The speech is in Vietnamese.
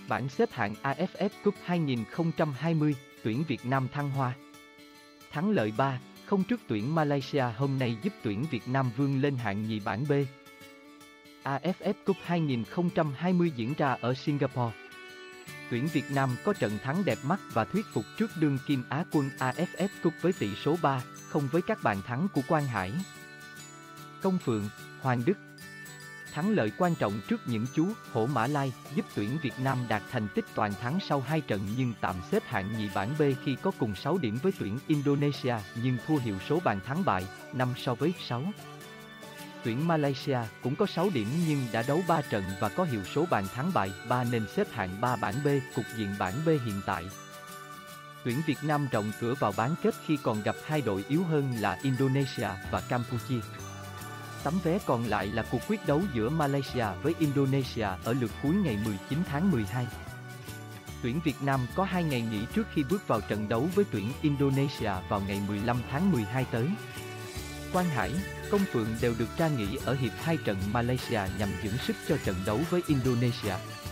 Bảng xếp hạng AFF Cup 2020, tuyển Việt Nam thăng hoa. Thắng lợi 3-0 trước tuyển Malaysia hôm nay giúp tuyển Việt Nam vươn lên hạng nhì bảng B. AFF Cup 2020 diễn ra ở Singapore. Tuyển Việt Nam có trận thắng đẹp mắt và thuyết phục trước đương kim Á quân AFF Cup với tỷ số 3-0 với các bàn thắng của Quang Hải, Công Phượng, Hoàng Đức. Thắng lợi quan trọng trước những chú hổ Mã Lai giúp tuyển Việt Nam đạt thành tích toàn thắng sau 2 trận nhưng tạm xếp hạng nhì bảng B khi có cùng 6 điểm với tuyển Indonesia nhưng thua hiệu số bàn thắng bại 5-6. Tuyển Malaysia cũng có 6 điểm nhưng đã đấu 3 trận và có hiệu số bàn thắng bại 3 nên xếp hạng 3 bảng B, cục diện bảng B hiện tại. Tuyển Việt Nam rộng cửa vào bán kết khi còn gặp hai đội yếu hơn là Indonesia và Campuchia. Tấm vé còn lại là cuộc quyết đấu giữa Malaysia với Indonesia ở lượt cuối ngày 19 tháng 12. Tuyển Việt Nam có 2 ngày nghỉ trước khi bước vào trận đấu với tuyển Indonesia vào ngày 15 tháng 12 tới. Quang Hải, Công Phượng đều được ra nghỉ ở hiệp 2 trận Malaysia nhằm dưỡng sức cho trận đấu với Indonesia.